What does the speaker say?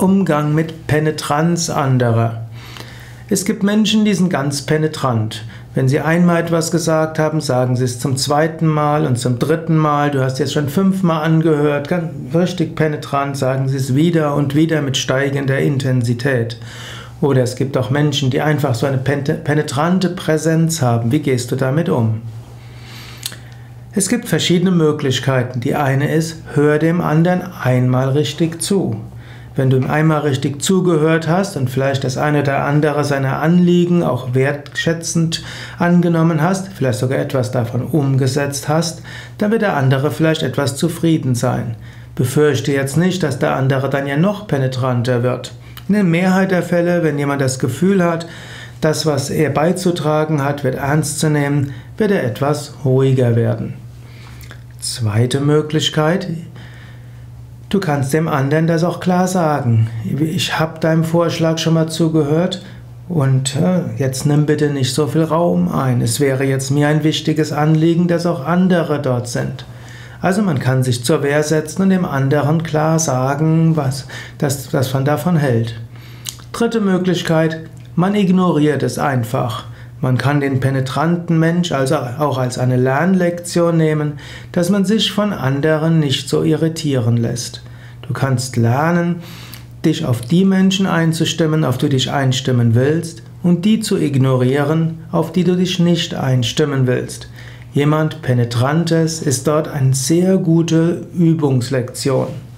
Umgang mit Penetranz anderer. Es gibt Menschen, die sind ganz penetrant. Wenn sie einmal etwas gesagt haben, sagen sie es zum zweiten Mal und zum dritten Mal. Du hast jetzt schon 5-mal angehört, ganz richtig penetrant, sagen sie es wieder und wieder mit steigender Intensität. Oder es gibt auch Menschen, die einfach so eine penetrante Präsenz haben. Wie gehst du damit um? Es gibt verschiedene Möglichkeiten. Die eine ist, hör dem anderen einmal richtig zu. Wenn du ihm einmal richtig zugehört hast und vielleicht das eine oder andere seiner Anliegen auch wertschätzend angenommen hast, vielleicht sogar etwas davon umgesetzt hast, dann wird der andere vielleicht etwas zufrieden sein. Befürchte jetzt nicht, dass der andere dann ja noch penetranter wird. In der Mehrheit der Fälle, wenn jemand das Gefühl hat, das, was er beizutragen hat, wird ernst zu nehmen, wird er etwas ruhiger werden. Zweite Möglichkeit: Du kannst dem anderen das auch klar sagen. Ich habe deinem Vorschlag schon mal zugehört und jetzt nimm bitte nicht so viel Raum ein. Es wäre jetzt mir ein wichtiges Anliegen, dass auch andere dort sind. Also man kann sich zur Wehr setzen und dem anderen klar sagen, was man davon hält. Dritte Möglichkeit: Man ignoriert es einfach. Man kann den penetranten Mensch also auch als eine Lernlektion nehmen, dass man sich von anderen nicht so irritieren lässt. Du kannst lernen, dich auf die Menschen einzustimmen, auf die du dich einstimmen willst, und die zu ignorieren, auf die du dich nicht einstimmen willst. Jemand Penetrantes ist dort eine sehr gute Übungslektion.